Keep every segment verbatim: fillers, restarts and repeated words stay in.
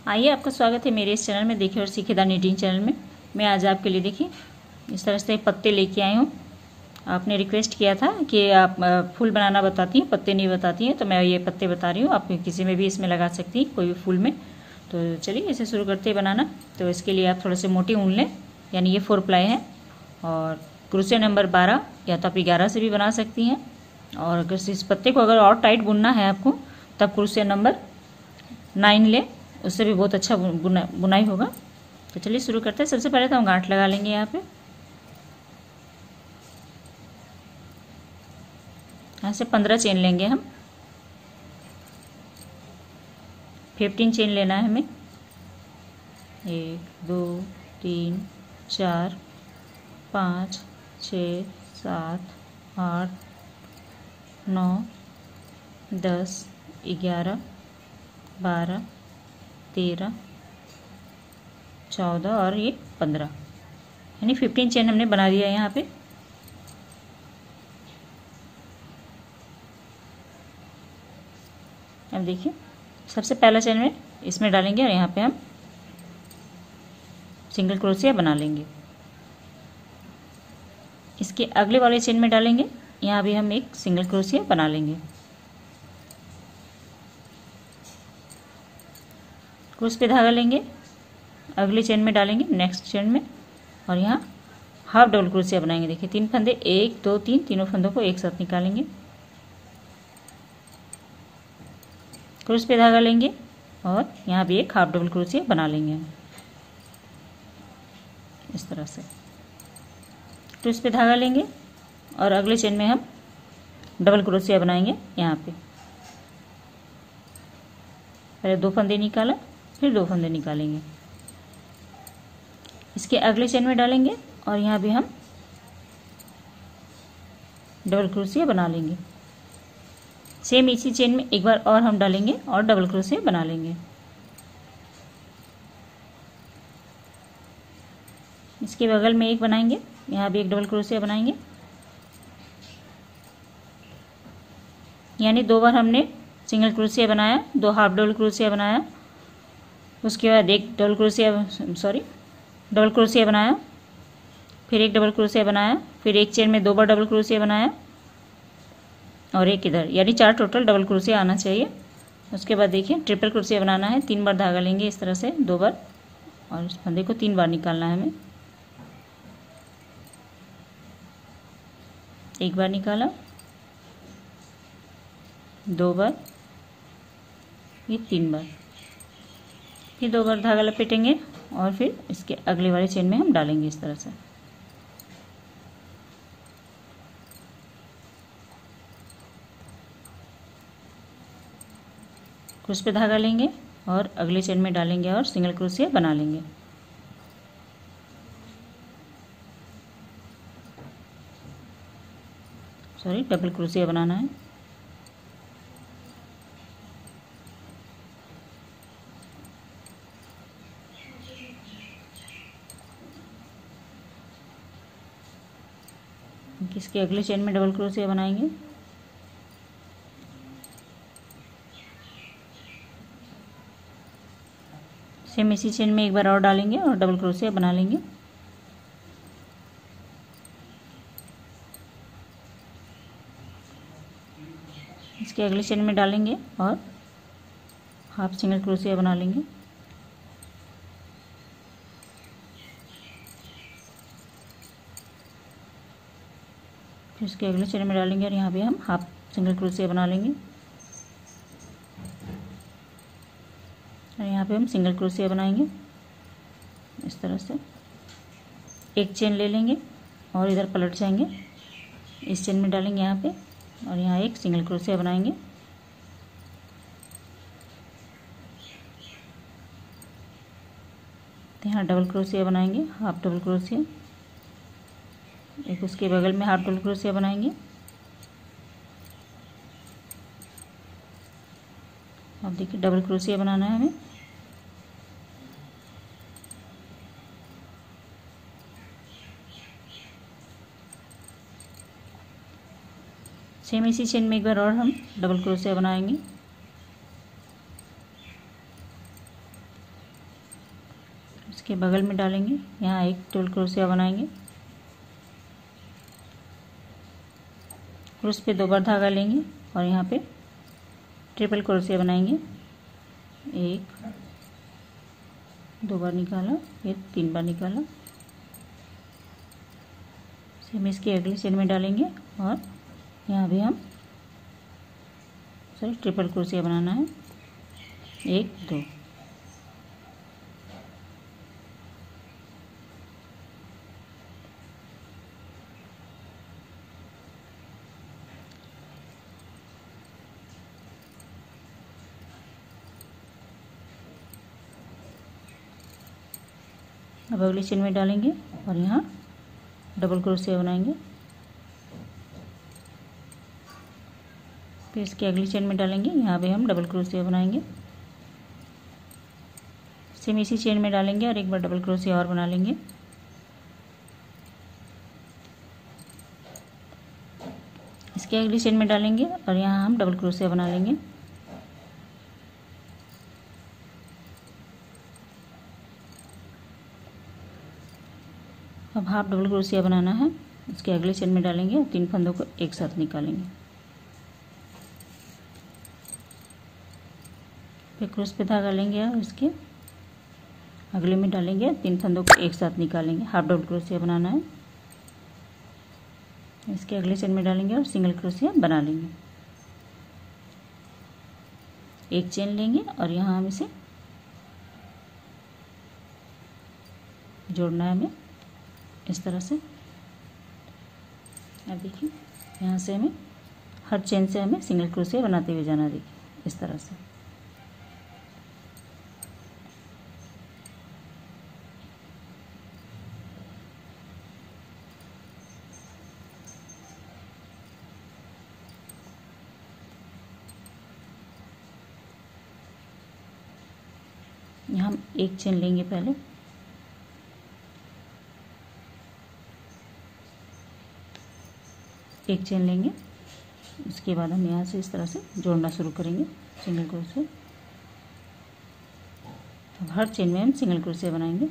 आइए, आपका स्वागत है मेरे इस चैनल में। देखिए और सीखे द नीटिंग चैनल में मैं आज आपके लिए देखिए इस तरह से पत्ते लेके आई हूँ। आपने रिक्वेस्ट किया था कि आप फूल बनाना बताती हैं, पत्ते नहीं बताती हैं, तो मैं ये पत्ते बता रही हूँ। आप किसी में भी इसमें लगा सकती हैं, कोई भी फूल में। तो चलिए इसे शुरू करते हैं बनाना। तो इसके लिए आप थोड़े से मोटी ऊन लें, यानी ये फोर प्लाई है, और क्रोशे नंबर बारह या तो आप ग्यारह से भी बना सकती हैं। और अगर इस पत्ते को अगर और टाइट बुनना है आपको, तब क्रोशे नंबर नाइन लें, उससे भी बहुत अच्छा बुना बुनाई होगा। तो चलिए शुरू करते हैं। सबसे पहले तो हम गांठ लगा लेंगे। यहाँ पे यहाँ से पंद्रह चेन लेंगे हम। फिफ्टीन चेन लेना है हमें। एक दो तीन चार पाँच छः सात आठ नौ दस ग्यारह बारह तेरह चौदह और ये पंद्रह, यानी फिफ्टीन चेन हमने बना दिया है यहाँ पे। अब देखिए सबसे पहला चेन में इसमें डालेंगे और यहाँ पे हम सिंगल क्रोशिया बना लेंगे। इसके अगले वाले चेन में डालेंगे, यहाँ भी हम एक सिंगल क्रोशिया बना लेंगे। क्रोश पे धागा लेंगे, अगले चेन में डालेंगे, नेक्स्ट चेन में, और यहाँ हाफ डबल क्रोशिया बनाएंगे। देखिए तीन फंदे, एक दो तीन, तीनों फंदों को एक साथ निकालेंगे। क्रोश पे धागा लेंगे और यहाँ भी एक हाफ डबल क्रोशिया बना लेंगे इस तरह से। क्रोश पे धागा लेंगे और अगले चेन में हम डबल क्रोशिया बनाएंगे। यहाँ पे पहले दो फंदे निकाला, फिर दो फंदे निकालेंगे। इसके अगले चेन में डालेंगे और यहाँ भी हम डबल क्रोशिया बना लेंगे। सेम इसी चेन में एक बार और हम डालेंगे और डबल क्रोशिया बना लेंगे। इसके बगल में एक बनाएंगे, यहाँ भी एक डबल क्रोशिया बनाएंगे। यानी दो बार हमने सिंगल क्रोशिया बनाया, दो हाफ डबल क्रोशिया बनाया, उसके बाद एक डबल क्रोशिया सॉरी डबल क्रोशिया बनाया, फिर एक डबल क्रोशिया बनाया, फिर एक चेन में दो बार डबल क्रोशिया बनाया और एक इधर, यानी चार टोटल डबल क्रोशिया आना चाहिए। उसके बाद देखिए ट्रिपल क्रोशिया बनाना है। तीन बार धागा लेंगे इस तरह से, दो बार, और इस फंदे को तीन बार निकालना है हमें। एक बार निकाला, दो बार, ये तीन बार, फिर दो बार धागा लपेटेंगे और फिर इसके अगले वाले चेन में हम डालेंगे इस तरह से। क्रोश पे धागा लेंगे और अगले चेन में डालेंगे और सिंगल क्रोशिया बना लेंगे। सॉरी डबल क्रोशिया बनाना है। इसके अगले चेन में डबल क्रोशिया बनाएंगे। सेम इसी चेन में एक बार और डालेंगे और डबल क्रोशिया बना लेंगे। इसके अगले चेन में डालेंगे और हाफ सिंगल क्रोशिया बना लेंगे। फिर इसके अगले चेन में डालेंगे और यहाँ भी हम हाफ सिंगल क्रोशिया बना लेंगे। और यहाँ पे हम सिंगल क्रोशिया बनाएंगे इस तरह से। एक चेन ले लेंगे और इधर पलट जाएंगे, इस चेन में डालेंगे यहाँ पे और यहाँ एक सिंगल क्रोशिया बनाएंगे। तो यहाँ डबल क्रोशिया बनाएंगे, हाफ डबल क्रोशिया, एक उसके बगल में हाफ डबल क्रोशिया बनाएंगे। अब देखिए डबल क्रोशिया बनाना है हमें। सेम इसी चेन में एक बार और हम डबल क्रोशिया बनाएंगे। इसके बगल में डालेंगे, यहाँ एक डबल क्रोशिया बनाएंगे, क्रोश पे दो बार धागा लेंगे और यहाँ पे ट्रिपल क्रोशिया बनाएंगे। एक, दो बार निकाला, फिर तीन बार निकाला, सेम इसके अगले चेन में डालेंगे और यहाँ भी हम सॉरी ट्रिपल क्रोशिया बनाना है। एक, दो, अब अगले चेन में डालेंगे और यहाँ डबल क्रोशिया बनाएंगे, फिर इसके अगली चेन में डालेंगे, यहाँ पे हम डबल क्रोशिया बनाएंगे, सेम इसी चेन में डालेंगे और एक बार डबल क्रोशिया और बना लेंगे। इसके अगली चेन में डालेंगे और यहाँ हम डबल क्रोशिया बना लेंगे। अब हाफ डबल क्रोशिया बनाना है, इसके अगले चेन में डालेंगे और तीन फंदों को एक साथ निकालेंगे, फिर क्रोश पे धागा लेंगे और इसके अगले में डालेंगे, तीन फंदों को एक साथ निकालेंगे। हाफ डबल क्रोशिया बनाना है, इसके अगले चेन में डालेंगे और सिंगल क्रोशिया बना लेंगे। एक चेन लेंगे और यहाँ हम इसे जोड़ना है हमें इस तरह से। अब देखिए यहाँ से हमें हर चेन से हमें सिंगल क्रोशिया बनाते हुए जाना, देखिए इस तरह से। यहाँ हम एक चेन लेंगे, पहले एक चेन लेंगे, उसके बाद हम यहाँ से इस तरह से जोड़ना शुरू करेंगे सिंगल क्रोशिया। अब हर चेन में हम सिंगल क्रोशिया बनाएंगे।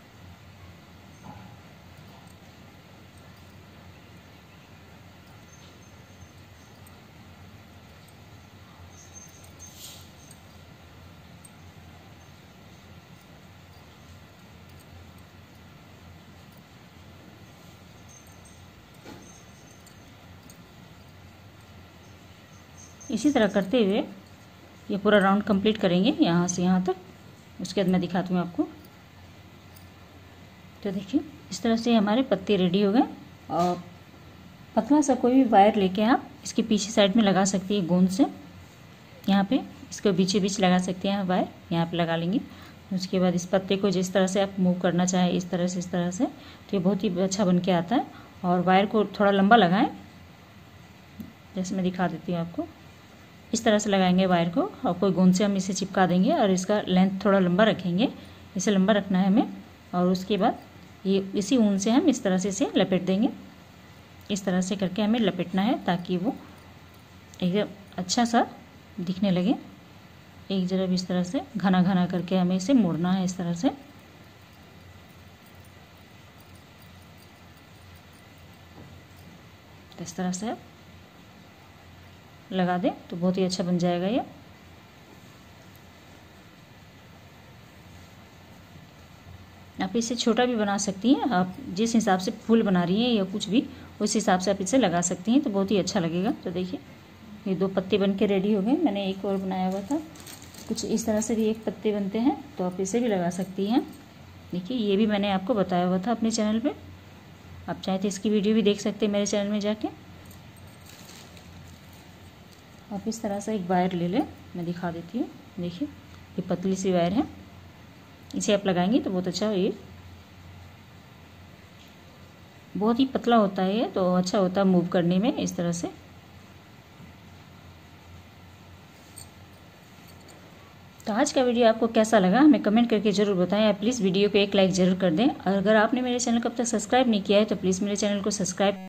इसी तरह करते हुए ये पूरा राउंड कंप्लीट करेंगे यहाँ से यहाँ तक। उसके बाद मैं दिखाती हूँ आपको। तो देखिए इस तरह से हमारे पत्ते रेडी हो गए। और पतला सा कोई भी वायर लेके आप इसके पीछे साइड में लगा सकती है गोंद से, यहाँ पे इसको बीचे बीच लगा सकते हैं वायर, यहाँ पे लगा लेंगे। उसके बाद इस पत्ते को जिस तरह से आप मूव करना चाहें, इस तरह से इस तरह से, तो ये बहुत ही अच्छा बन के आता है। और वायर को थोड़ा लंबा लगाएं, जैसे मैं दिखा देती हूँ आपको। इस तरह से लगाएंगे वायर को और कोई गोंद से हम इसे चिपका देंगे और इसका लेंथ थोड़ा लंबा रखेंगे, इसे लंबा रखना है हमें। और उसके बाद ये इसी ऊन से हम इस तरह से इसे लपेट देंगे। इस तरह से करके हमें लपेटना है ताकि वो एकदम अच्छा सा दिखने लगे। एक जरा इस तरह से घना घना करके हमें इसे मोड़ना है इस तरह से। इस तरह से आप लगा दें तो बहुत ही अच्छा बन जाएगा ये। आप इसे छोटा भी बना सकती हैं, आप जिस हिसाब से फूल बना रही हैं या कुछ भी उस हिसाब से आप इसे लगा सकती हैं, तो बहुत ही अच्छा लगेगा। तो देखिए ये दो पत्ते बन के रेडी हो गए। मैंने एक और बनाया हुआ था, कुछ इस तरह से भी एक पत्ते बनते हैं, तो आप इसे भी लगा सकती हैं। देखिए ये भी मैंने आपको बताया हुआ था अपने चैनल पे, आप चाहे तो इसकी वीडियो भी देख सकते हैं मेरे चैनल में जाके। आप इस तरह से एक वायर ले लें, मैं दिखा देती हूँ। देखिए ये पतली सी वायर है, इसे आप लगाएंगे तो बहुत अच्छा, ये बहुत ही पतला होता है ये, तो अच्छा होता है मूव करने में इस तरह से। तो आज का वीडियो आपको कैसा लगा हमें कमेंट करके ज़रूर बताएं। आप प्लीज़ वीडियो को एक लाइक ज़रूर कर दें। और अगर आपने मेरे चैनल को अब तक सब्सक्राइब नहीं किया है तो प्लीज़ मेरे चैनल को सब्सक्राइब